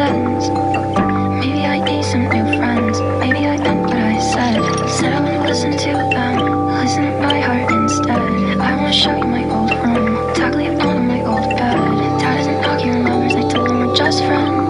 sends. Maybe I need some new friends. Maybe I meant what I said. Said I wouldn't listen to them. Listen to my heart instead. I wanna show you my old room. Tackle your phone on my old bed. Dad isn't knocking your numbers. I told him we're just friends.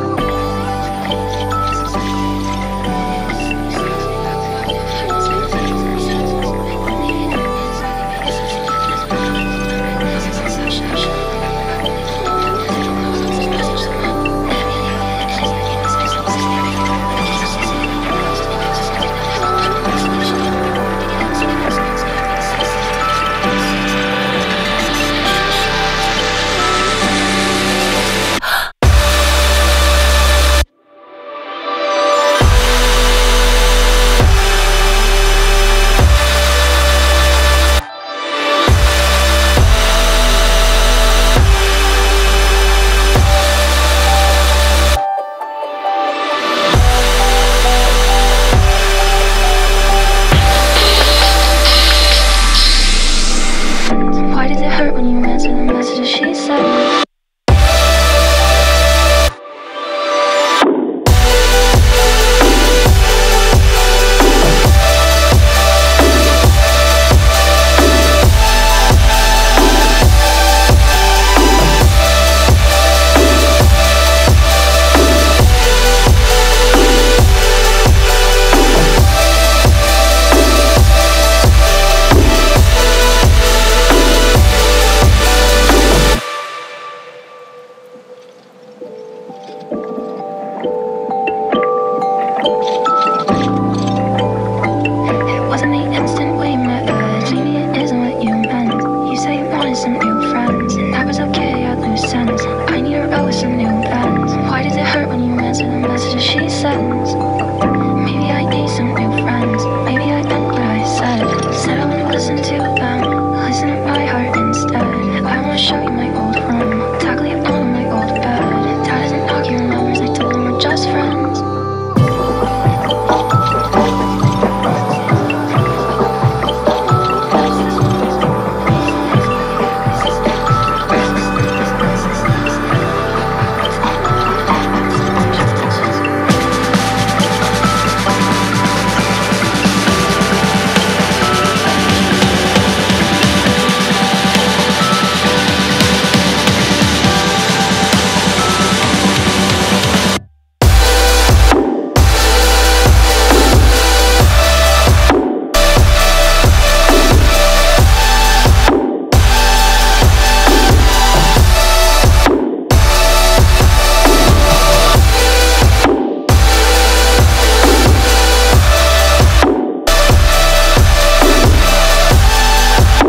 Why does it hurt when you answer the messages she sent? Wasn't the instant we met. Maybe it isn't what you meant. You say you wanted some new friends, and that was okay at loose ends. I need to roll with some new bands. Why does it hurt when you answer the messages she sends? Maybe I need some new friends. Maybe I meant what I said. Said I wouldn't listen to them. Listen to my heart instead. I wanna show you my old room. Tackle your phone on my old bed. Dad isn't knocking your numbers. I told him we're just friends.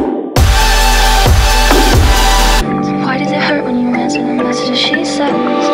Why does it hurt when you answer the messages she sends?